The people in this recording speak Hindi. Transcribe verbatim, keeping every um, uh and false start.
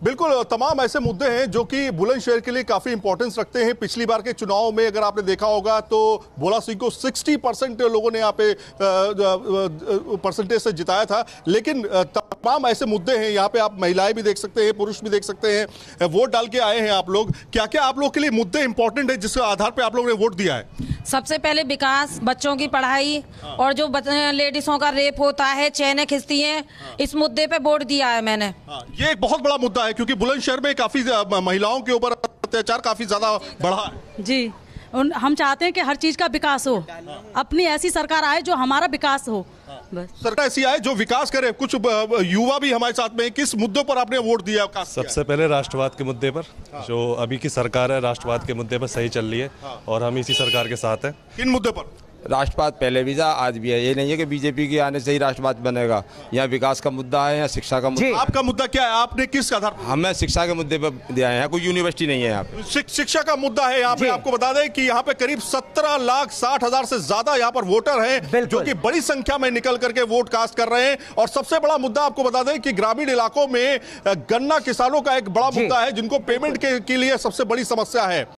बिल्कुल, तमाम ऐसे मुद्दे हैं जो कि बुलंदशहर के लिए काफी इंपॉर्टेंस रखते हैं। पिछली बार के चुनाव में अगर आपने देखा होगा तो भोला सिंह को साठ परसेंट लोगों ने यहाँ पे परसेंटेज से जिताया था। लेकिन तमाम ऐसे मुद्दे हैं, यहाँ पे आप महिलाएं भी देख सकते हैं, पुरुष भी देख सकते हैं, वोट डाल के आए हैं आप लोग। क्या क्या आप लोग के लिए मुद्दे इंपॉर्टेंट है जिसके आधार पर आप लोगों ने वोट दिया है? सबसे पहले विकास, बच्चों की पढ़ाई और जो लेडीजों का रेप होता है, चैनें खिंचती हैं, इस मुद्दे पे वोट दिया है मैंने। ये एक बहुत बड़ा मुद्दा है क्योंकि बुलंदशहर में काफी महिलाओं के ऊपर अत्याचार काफी ज्यादा बढ़ा है। जी, हम चाहते हैं कि हर चीज का विकास हो, अपनी ऐसी सरकार आए जो हमारा विकास हो। बस सरकार ऐसी आए जो विकास करे। कुछ युवा भी हमारे साथ में, किस मुद्दों पर आपने वोट दिया? सबसे पहले राष्ट्रवाद के मुद्दे पर, जो अभी की सरकार है राष्ट्रवाद के मुद्दे पर सही चल रही है और हम इसी सरकार के साथ हैं। किन मुद्दे पर? राष्ट्रवाद पहले भी था, आज भी है। ये नहीं है कि बीजेपी के आने से ही राष्ट्रवाद बनेगा। यहाँ विकास का मुद्दा है, यहाँ शिक्षा का मुद्दा। आपका मुद्दा क्या है? आपने किस आधार पर? हमें शिक्षा के मुद्दे पर दिया है। कोई यूनिवर्सिटी नहीं है यहाँ पे। शिक्षा का मुद्दा है यहाँ पे। आपको बता दें कि यहाँ पे करीब सत्रह लाख साठ हजार से ज्यादा यहाँ पर वोटर हैं जो कि बड़ी संख्या में निकल करके वोट कास्ट कर रहे हैं। और सबसे बड़ा मुद्दा आपको बता दें कि ग्रामीण इलाकों में गन्ना किसानों का एक बड़ा मुद्दा है जिनको पेमेंट के लिए सबसे बड़ी समस्या है।